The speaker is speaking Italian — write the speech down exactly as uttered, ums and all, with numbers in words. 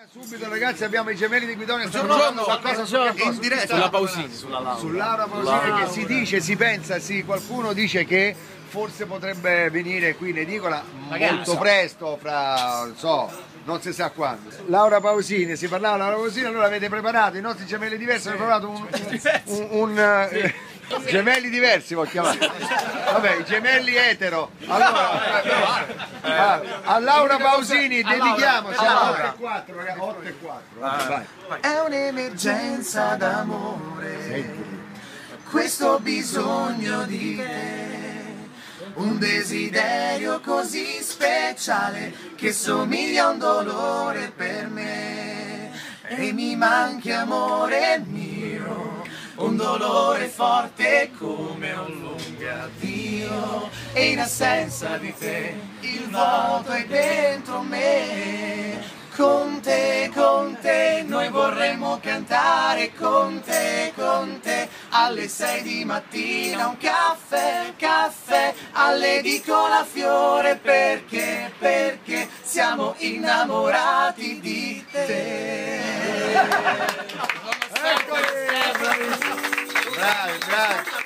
Subito ragazzi abbiamo i gemelli di Guidonia, stanno Buongiorno, qualcosa su che cosa? in diretta sulla Pausini, sulla Laura. Su Laura Pausini che si dice, si pensa, sì, qualcuno dice che forse potrebbe venire qui in edicola molto presto, fra, non so, non si sa quando. Laura Pausini, si parlava di Laura Pausini, allora avete preparato i nostri gemelli diversi, avete preparato un... un, un, un gemelli diversi vuol chiamare. Vabbè, i gemelli etero. Allora, a, a Laura Pausini dedichiamo, siamo otto e quattro, ragazzi, otto e quattro. Vai. È un'emergenza d'amore, questo bisogno di te, un desiderio così speciale che somiglia a un dolore per me, e mi manchi amore mio, un dolore forte come un lungo addio, e in assenza di te il vuoto è dentro me. Con te, con te, noi vorremmo cantare con te, con te, alle sei di mattina un caffè, caffè, all'edicola Fiore, perché, perché siamo innamorati di te. Bravi, bravi.